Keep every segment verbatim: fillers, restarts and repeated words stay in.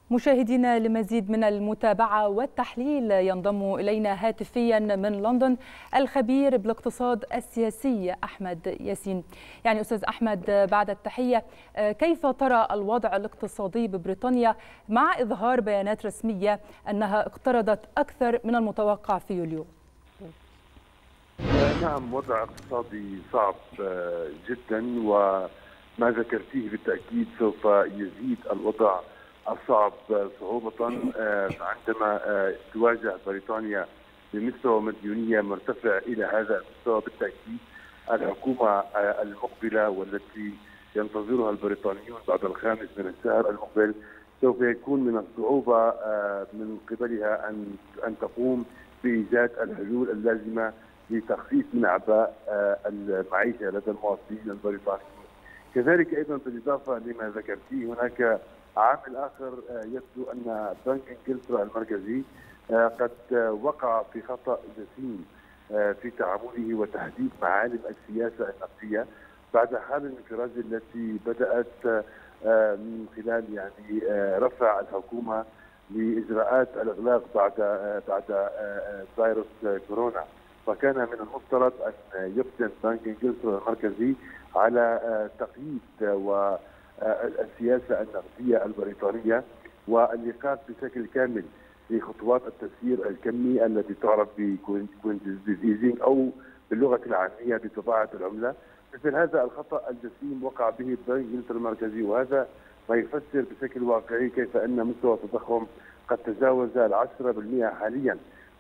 مشاهدينا لمزيد من المتابعة والتحليل ينضم إلينا هاتفيا من لندن الخبير بالاقتصاد السياسي أحمد ياسين. يعني أستاذ أحمد، بعد التحية، كيف ترى الوضع الاقتصادي ببريطانيا مع إظهار بيانات رسمية أنها اقترضت أكثر من المتوقع في يوليو؟ نعم، وضع اقتصادي صعب جدا، وما ذكرتيه بالتأكيد سوف يزيد الوضع الصعب صعوبة عندما تواجه بريطانيا بمستوى مديونية مرتفع إلى هذا المستوى. بالتأكيد الحكومة المقبلة والتي ينتظرها البريطانيون بعد الخامس من الشهر المقبل سوف يكون من الصعوبة من قبلها أن أن تقوم بإيجاد الحلول اللازمة لتخفيف من أعباء المعيشة لدى المواطنين البريطانيين. كذلك أيضا بالإضافة لما ذكرتيه، هناك عامل آخر يبدو أن بنك إنجلترا المركزي قد وقع في خطأ جسيم في تعامله وتحديد معالم السياسة النقدية بعد حالة الانفراج التي بدأت من خلال يعني رفع الحكومة لإجراءات الإغلاق بعد بعد فيروس كورونا. فكان من المفترض أن يقدم بنك إنجلترا المركزي على تقييد و السياسة النقدية البريطانية والإيقاف بشكل كامل لخطوات التسعير الكمي التي تعرف بكوينتيزينج أو باللغة العامية بطباعة العملة. مثل هذا الخطأ الجسيم وقع به البنك الإنجلترا المركزي، وهذا ما يفسر بشكل واقعي كيف أن مستوى التضخم قد تجاوز العشرة بالمئة حاليا،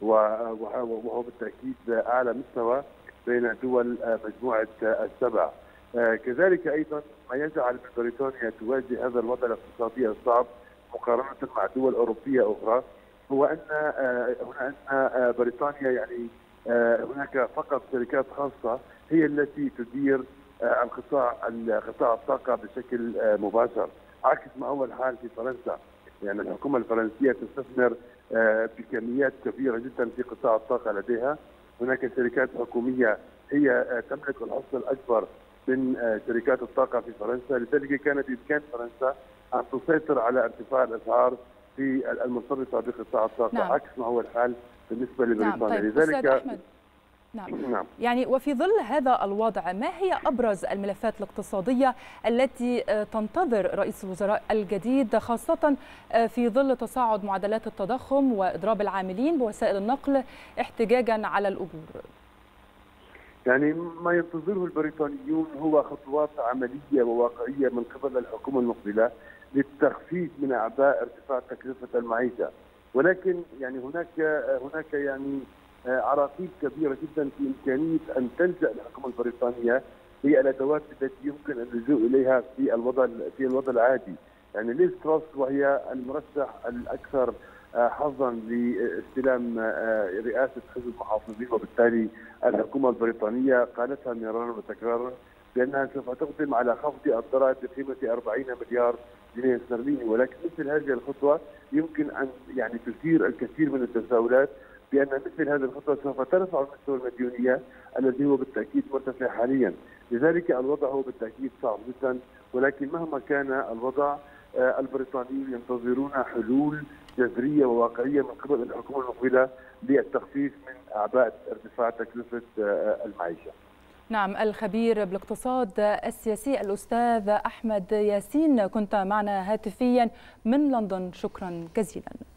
وهو بالتأكيد أعلى مستوى بين دول مجموعة السبع. كذلك أيضا ما يجعل من بريطانيا تواجه هذا الوضع الاقتصادي الصعب مقارنة مع دول أوروبية أخرى هو أن هنا أن بريطانيا يعني هناك فقط شركات خاصة هي التي تدير القطاع قطاع الطاقة بشكل مباشر، عكس ما هو الحال في فرنسا. يعني الحكومة الفرنسية تستثمر بكميات كبيرة جدا في قطاع الطاقة لديها. هناك شركات حكومية هي تملك الحصة الأكبر من شركات الطاقة في فرنسا، لذلك كان بإمكان فرنسا أن تسيطر على ارتفاع الأسعار في المرتبطة بقطاع الطاقة. نعم. عكس ما هو الحال بالنسبة لبريطانيا. نعم. طيب لذلك أحمد. نعم. نعم. يعني وفي ظل هذا الوضع، ما هي أبرز الملفات الاقتصادية التي تنتظر رئيس الوزراء الجديد، خاصة في ظل تصاعد معدلات التضخم وإضراب العاملين بوسائل النقل احتجاجا على الأجور؟ يعني ما ينتظره البريطانيون هو خطوات عملية وواقعية من قبل الحكومة المقبلة للتخفيف من أعباء ارتفاع تكلفة المعيشة، ولكن يعني هناك هناك يعني عراقيل كبيرة جدا في إمكانية أن تلجأ الحكومة البريطانية للأدوات التي يمكن اللجوء إليها في الوضع في الوضع العادي. يعني ليز تراس وهي المرشح الأكثر حظا لاستلام رئاسة حزب المحافظين، وبالتالي الحكومة البريطانية قالتها مرارا وتكرارا بأنها سوف تقدم على خفض الضرائب بقيمة أربعين مليار جنيه استرليني، ولكن مثل هذه الخطوة يمكن أن يعني تثير الكثير من التساؤلات بأن مثل هذه الخطوة سوف ترفع مستوى المديونية الذي هو بالتأكيد مرتفع حاليا. لذلك الوضع هو بالتأكيد صعب جدا، ولكن مهما كان الوضع البريطانيين ينتظرون حلول جذرية وواقعية من قبل الحكومة المقبلة للتخفيف من أعباء ارتفاع تكلفة المعيشة. نعم، الخبير بالاقتصاد السياسي الأستاذ أحمد ياسين كنت معنا هاتفيا من لندن، شكرا جزيلا.